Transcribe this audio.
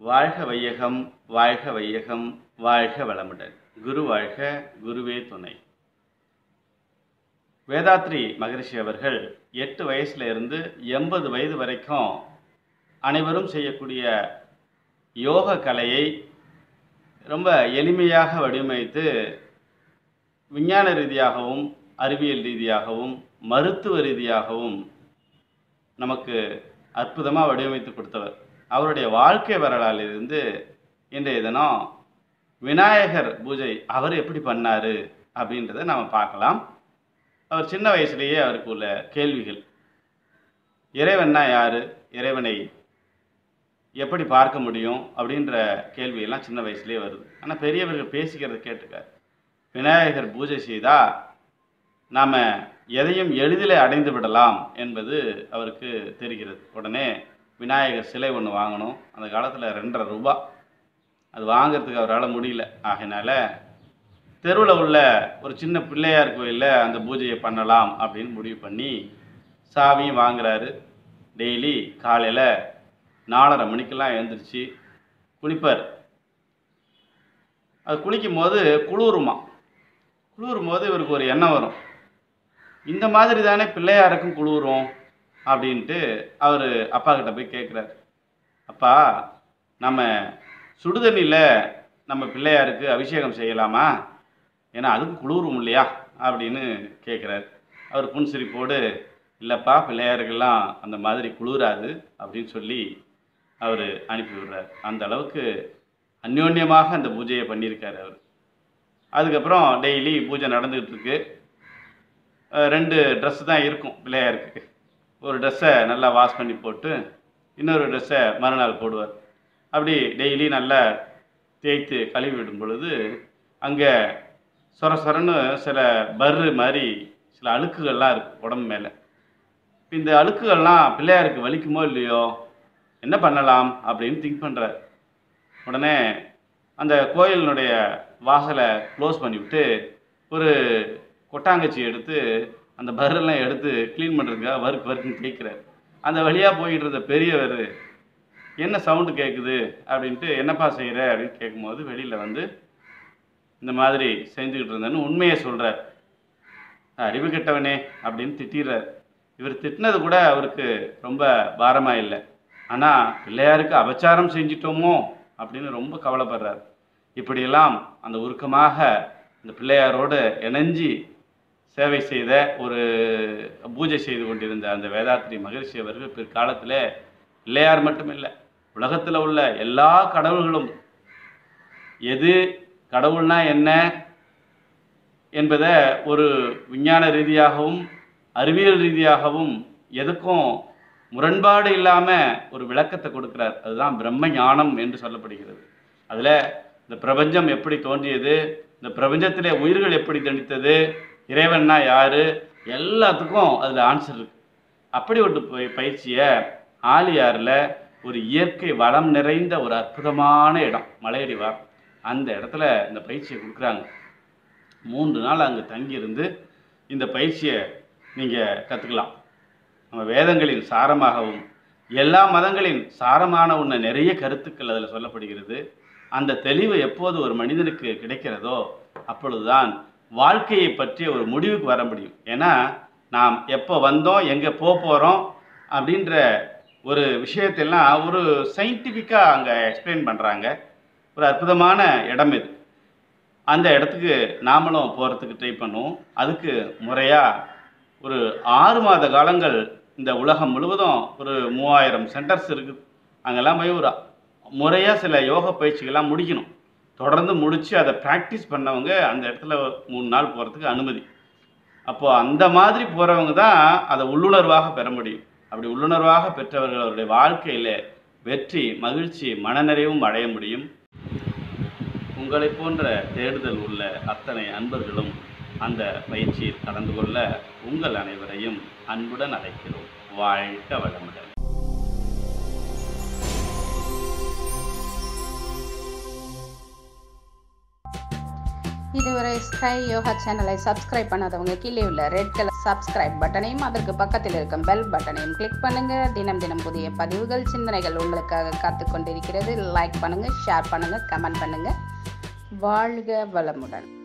வாழ்க வையகம், வாழ்க வையகம், வாழ்க வளமுடன். குரு வாழ்க, குருவே துணை. வேதாத்ரி மகரிஷி அவர்கள் 8 வயசுல இருந்து 80 வயது வரைக்கும் அனைவரும் செய்யக்கூடிய யோக கலையை ரொம்ப எளிமையாக வடிவமைத்து விஞ்ஞான ரீதியாகவும் அறிவியல் ரீதியாகவும் மருத்துவ ரீதியாகவும் நமக்கு அற்புதமாக வடிவமைத்து கொடுத்தவர். அவருடைய வாழ்க்கை வரலாறிலிருந்து இன்றைய தினம் விநாயகர் பூஜை அவர் எப்படி பண்ணார் அப்படின்றத நம்ம பார்க்கலாம். அவர் சின்ன வயசுலேயே அவருக்கு உள்ள கேள்விகள், இறைவன்னா யார், இறைவனை எப்படி பார்க்க முடியும் அப்படின்ற கேள்வியெல்லாம் சின்ன வயசுலேயே வருது. ஆனால் பெரியவர்கள் பேசிக்கிறத கேட்டுக்க, விநாயகர் பூஜை செய்தால் நாம் எதையும் எளிதில் அடைந்து விடலாம் என்பது அவருக்கு தெரிகிறது. உடனே விநாயகர் சிலை ஒன்று வாங்கணும். அந்த காலத்தில் 2.5 ரூபா, அது வாங்கிறதுக்கு அவரால் முடியல. ஆகையினால தெருவில் உள்ள ஒரு சின்ன பிள்ளையார் கோயிலில் அந்த பூஜையை பண்ணலாம் அப்படின்னு முடிவு பண்ணி சாவியும் வாங்குறாரு. டெய்லி காலையில் 4:30 மணிக்கெல்லாம் எழுந்திரிச்சு குளிப்பார். அது குளிக்கும் போது குளிரும் போது இவருக்கு ஒரு எண்ணம் வரும், இந்த மாதிரி தானே பிள்ளையாருக்கும் குளிரும் அப்படின்ட்டு அவர் அப்பா கிட்ட போய் கேட்குறாரு. அப்பா, நம்ம சுடுதண்ணியில் நம்ம பிள்ளையாருக்கு அபிஷேகம் செய்யலாமா, ஏன்னா அதுக்கு குளிரும் இல்லையா அப்படின்னு கேட்குறாரு. அவர் புன்சிரிப்போடு, இல்லைப்பா, பிள்ளையாருக்கெல்லாம் அந்த மாதிரி குளிராது அப்படின்னு சொல்லி அவர் அனுப்பி விடுறார். அந்த அளவுக்கு அந்யோன்யமாக அந்த பூஜையை பண்ணியிருக்காரு அவர். அதுக்கப்புறம் டெய்லி பூஜை நடந்துகிட்டு இருக்கு. 2 ட்ரெஸ்ஸு தான் இருக்கும் பிள்ளையாருக்கு. ஒரு ட்ரெஸ்ஸை நல்லா வாஷ் பண்ணி போட்டு இன்னொரு ட்ரெஸ்ஸை மறுநாள் போடுவார். அப்படி டெய்லி நல்லா தேய்த்து கழுவி விடும் பொழுது அங்கே சொரன்னு சில பர்ரு மாதிரி சில அழுக்குகள்லாம் இருக்குது உடம்பு மேலே. இந்த அழுக்குகள்லாம் பிள்ளையாருக்கு வலிக்குமோ இல்லையோ, என்ன பண்ணலாம் அப்படின்னு திங்க் பண்ணுறார். உடனே அந்த கோயிலினுடைய வாசலை க்ளோஸ் பண்ணிவிட்டு ஒரு கொட்டாங்கச்சி எடுத்து அந்த பர்ரெல்லாம் எடுத்து க்ளீன் பண்ணுறதுக்காக வறுக்குன்னு தேய்க்கிறார். அந்த வழியாக போயிட்டு இருந்த பெரியவர், என்ன சவுண்டு கேட்குது அப்படின்ட்டு, என்னப்பா செய்கிற அப்படின்னு கேட்கும்போது வெளியில் வந்து இந்த மாதிரி செஞ்சுக்கிட்டு இருந்தேன்னு உண்மையை சொல்கிறார். அறிவு கெட்டவனே அப்படின்னு திட்டிடுறார். இவர் திட்டினது கூட அவருக்கு ரொம்ப பாரமாக இல்லை. ஆனால் பிள்ளையாருக்கு அபச்சாரம் செஞ்சிட்டோமோ அப்படின்னு ரொம்ப கவலைப்படுறார். இப்படியெல்லாம் அந்த உருக்கமாக இந்த பிள்ளையாரோடு இணைஞ்சி சேவை செய்த ஒரு பூஜை செய்து கொண்டிருந்த அந்த வேதாத்ரி மகரிஷி அவர்கள் பிற்காலத்தில் பிள்ளையார் மட்டுமில்லை, உலகத்தில் உள்ள எல்லா கடவுள்களும் எது கடவுள்னா என்ன என்பதை ஒரு விஞ்ஞான ரீதியாகவும் அறிவியல் ரீதியாகவும் எதுக்கும் முரண்பாடு இல்லாமல் ஒரு விளக்கத்தை கொடுக்கிறார். அதுதான் பிரம்ம ஞானம் என்று சொல்லப்படுகிறது. அதில் இந்த பிரபஞ்சம் எப்படி தோன்றியது, இந்த பிரபஞ்சத்திலே உயிர்கள் எப்படி தனித்தது, இறைவன்னா யார், எல்லாத்துக்கும் அதில் ஆன்சர் இருக்குது. அப்படி ஒரு பயிற்சியை ஆலியாரில் ஒரு இயற்கை வளம் நிறைந்த ஒரு அற்புதமான இடம் மலையடிவார், அந்த இடத்துல இந்த பயிற்சியை கொடுக்குறாங்க. 3 நாள் அங்கே தங்கியிருந்து இந்த பயிற்சியை நீங்கள் கற்றுக்கலாம். நம்ம வேதங்களின் சாரமாகவும் எல்லா மதங்களின் சாரமான ஒன்று நிறைய கருத்துக்கள் அதில் சொல்லப்படுகிறது. அந்த தெளிவு எப்போது ஒரு மனிதனுக்கு கிடைக்கிறதோ அப்பொழுதுதான் வாழ்க்கையை பற்றிய ஒரு முடிவுக்கு வர முடியும். ஏன்னா நாம் எப்போ வந்தோம், எங்கே போகிறோம் அப்படின்ற ஒரு விஷயத்தெல்லாம் ஒரு சயின்டிஃபிக்காக அங்கே எக்ஸ்பிளைன் பண்ணுறாங்க. ஒரு அற்புதமான இடம் இது. அந்த இடத்துக்கு நாமளும் போகிறதுக்கு ட்ரை பண்ணுவோம். அதுக்கு முறையாக ஒரு 6 மாத காலங்கள் இந்த உலகம் முழுவதும் ஒரு 3000 சென்டர்ஸ் இருக்குது. அங்கெல்லாம் போய் ஒரு முறையாக சில யோக பயிற்சிகள்லாம் முடிக்கணும். தொடர்ந்து முடித்து அதை ப்ராக்டிஸ் பண்ணவங்க அந்த இடத்துல 3 நாள் போகிறதுக்கு அனுமதி. அப்போது அந்த மாதிரி போகிறவங்க தான் அதை உள்ளுணர்வாக பெற முடியும். அப்படி உள்ளுணர்வாக பெற்றவர்கள் அவருடைய வாழ்க்கையில் வெற்றி, மகிழ்ச்சி, மனநிறைவும் அடைய முடியும். உங்களை போன்ற தேடுதல் உள்ள அத்தனை அன்பர்களும் அந்த பயிற்சியில் கலந்து கொள்ள உங்கள் அனைவரையும் அன்புடன் அழைக்கிறோம். வாழ்க வளமுடன். இதுவரை ஸ்கை யோகா சேனலை சப்ஸ்கிரைப் பண்ணாதவங்க கீழே உள்ள ரெட் கலர் சப்ஸ்கிரைப் பட்டனையும் அதற்கு பக்கத்தில் இருக்கும் பெல் பட்டனையும் கிளிக் பண்ணுங்க. தினம் தினம் புதிய பதிவுகள், சிந்தனைகள் உங்களுக்காக காத்து கொண்டிருக்கிறது. லைக் பண்ணுங்க, ஷேர் பண்ணுங்க, கமெண்ட் பண்ணுங்க. வாழ்க வளமுடன்.